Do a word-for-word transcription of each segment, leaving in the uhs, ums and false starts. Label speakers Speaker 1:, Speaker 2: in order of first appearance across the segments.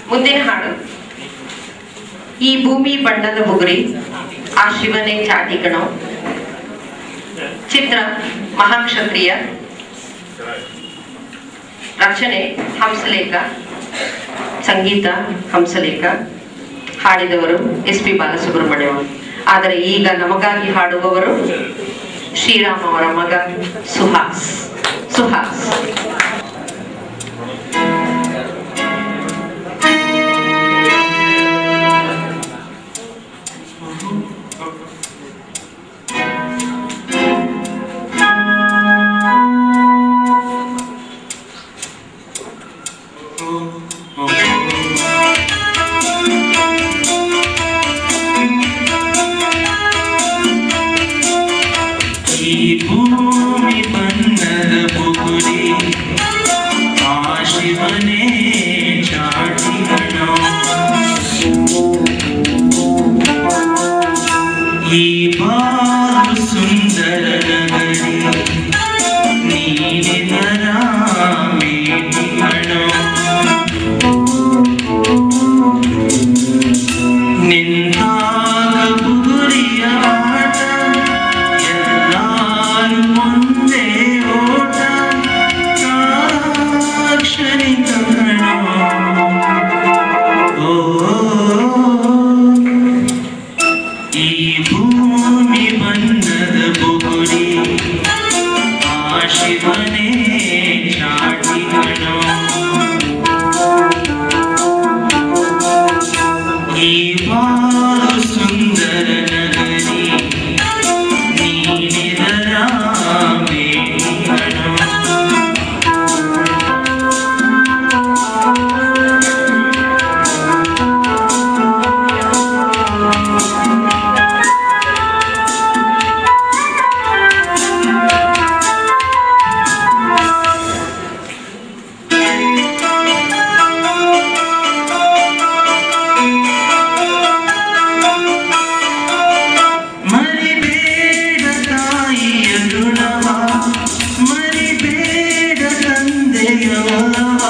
Speaker 1: ಮುಂದಿನ ಹಾಡು ಈ ಭೂಮಿ ಬಣ್ಣದ ಬುಗುರಿ ಆ ಶಿವನೇ ಚಾಟಿ ಕಣೋ. ಚಿತ್ರ ಮಹಾಕ್ಷತ್ರಿಯ. ರಚನೆ ಹಂಸಲೇಖ, ಸಂಗೀತ ಹಂಸಲೇಖ, ಹಾಡಿದವರು ಎಸ್ ಪಿ ಬಾಲಸುಬ್ರಹ್ಮಣ್ಯ. ಆದರೆ ಈಗ ನಮಗಾಗಿ ಹಾಡುವವರು ಶ್ರೀರಾಮ್ ಅವರ ಮಗ ಸುಹಾಸ್. ಸುಹಾಸ್
Speaker 2: ಈ ಭೂಮಿ ಬಣ್ಣದ ಬುಗುರಿ ಆ ಶಿವನೇ ಚಾಟಿ ಕಣೋ. ಈ ಬಾಳು ಸುಂದರ ನಗರಿ ನೀನಿದರ ಮೇಟಿ ಕಣೋ. ನಿನ್ನಾಗ ಬುಗುರಿಯ ಆಟ ಎಲ್ಲಾರು ಮುಂದೆ ಓಟ ಕ್ಷಣಿಕ ಕಣೋ. ಓ ಈ ಭೂಮಿ ಬಣ್ಣದ ಬುಗುರಿ ಆ ಶಿವನೇ ಚಾಟಿ ಕಣೋ. ಈ ಬಾಳು ಸುಂದರ ನಗರಿ ನೀನಿದರ ಮೇಟಿ ಕಣೋ. ಮರಿಬೇಡ ತಾಯಿಯ ಋಣವ, ಮರಿಬೇಡ ತಂದೆಯ ಒಲವ,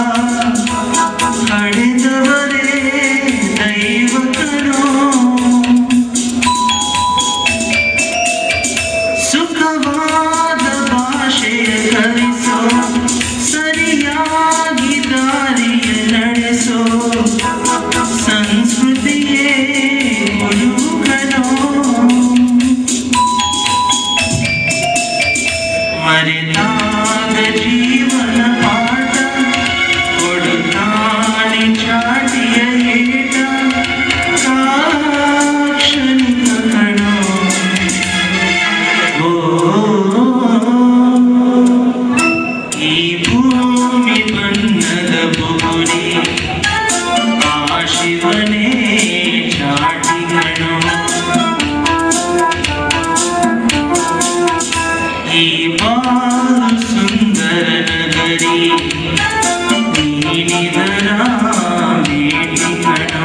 Speaker 2: ಹಡೆದವರೇ ದೈವ ಕಣೋ. ಸುಖವಾದ ಭಾಷೆಯ ಕಲಿಸೋ, ಸರಿಯಾಗಿ ದಾರಿಯ ನಡೆಸೋ, ಸಂಸ್ಕೃತಿಯೇ ಗುರು ಕಣೋ. ಮರೆತಾಗ ಜೀವನ ಪಾಠ ಕೊಡುತ್ತಾನೆ ಚಾಟಿಯ ಏಟ ಕ್ಷಣಿಕ ಕಣೋ. ಓ ಈ ಭೂಮಿ ಬಣ್ಣದ ಬುಗುರಿ ಆ ಶಿವನೇ ಚಾಟಿ ಕಣೋ. ಈ ಬಾಳು ಸುಂದರ ನಗರಿ ನೀನಿದರ ಮೇಟಿ ಕಣೋ.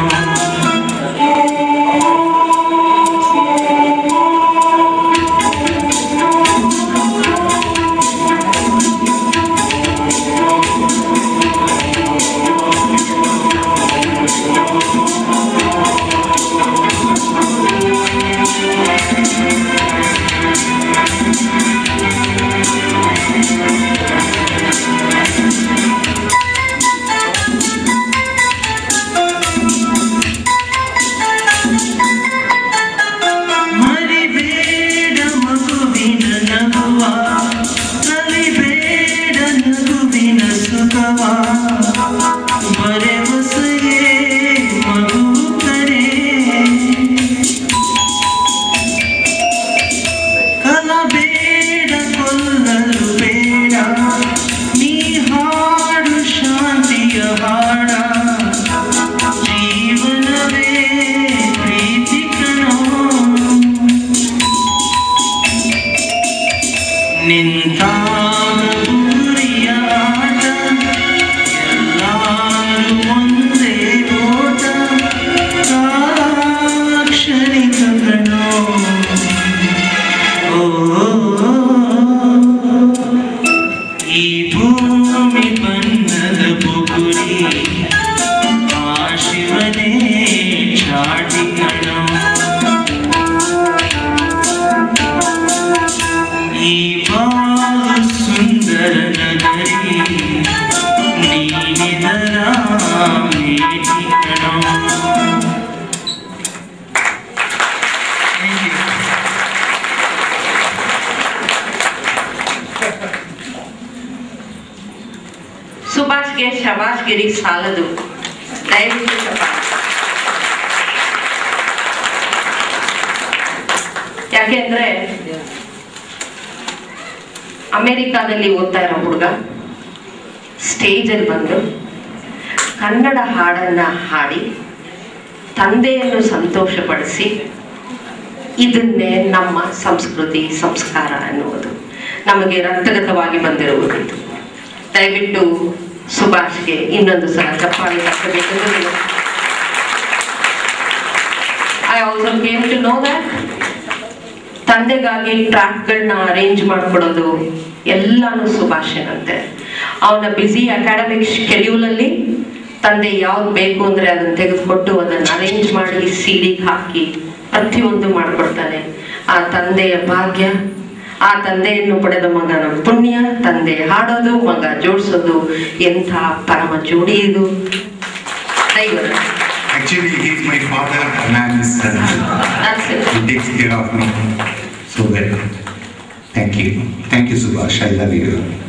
Speaker 1: ಗಿರಿ ಸಾಲದು. ದಯವಿಟ್ಟು ಚಪ್ಪಾಳೆ. ಯಾಕೆಂದ್ರೆ ಅಮೆರಿಕಾದಲ್ಲಿ ಓದ್ತಾ ಇರೋ ಹುಡುಗ ಸ್ಟೇಜಲ್ಲಿ ಬಂದು ಕನ್ನಡ ಹಾಡನ್ನ ಹಾಡಿ ತಂದೆಯನ್ನು ಸಂತೋಷಪಡಿಸಿ, ಇದನ್ನೇ ನಮ್ಮ ಸಂಸ್ಕೃತಿ ಸಂಸ್ಕಾರ ಅನ್ನುವುದು ನಮಗೆ ರಕ್ತಗತವಾಗಿ ಬಂದಿರುವುದು. ದಯವಿಟ್ಟು ಸುಭಾಷ್ಗೆ ಇನ್ನೊಂದು ಸಲ ಚಪ್ಪಾಳೆ ತಕ್ಕಬೇಕು. I also came to know that ತಂದೆಗಾಗಿ ಟ್ರ್ಯಾಕ್ಗಳನ್ನ ಅರೇಂಜ್ ಮಾಡ್ಕೊಡೋದು ಎಲ್ಲಾನು ಸುಭಾಷನಂತೆ. ಅವನ ಬ್ಯುಸಿ ಅಕಾಡೆಮಿಕ್ ಶೆಡ್ಯೂಲಲ್ಲಿ ತಂದೆ ಯಾವ್ದು ಬೇಕು ಅಂದ್ರೆ ಅದನ್ನ ತೆಗೆದುಕೊಟ್ಟು ಅದನ್ನ ಅರೇಂಜ್ ಮಾಡಿ ಸಿಡಿಗೆ ಹಾಕಿ ಪ್ರತಿಯೊಂದು ಮಾಡ್ಕೊಡ್ತಾನೆ. ಆ ತಂದೆಯ ಭಾಗ್ಯ, ಆ ತಂದೆಯನ್ನು ಪಡೆದ ಮಗನ ಪುಣ್ಯ, ತಂದೆ ಹಾಡೋದು ಮಗ ಜೋಡಿಸೋದು, ಎಂಥ ಪರಮ ಜೋಡಿ ಇದು. ದೈವ
Speaker 3: Actually, he's my father and I'm his son.
Speaker 1: That's it.
Speaker 3: He takes care of me so well. Thank you. Thank you, Subhash. I love you.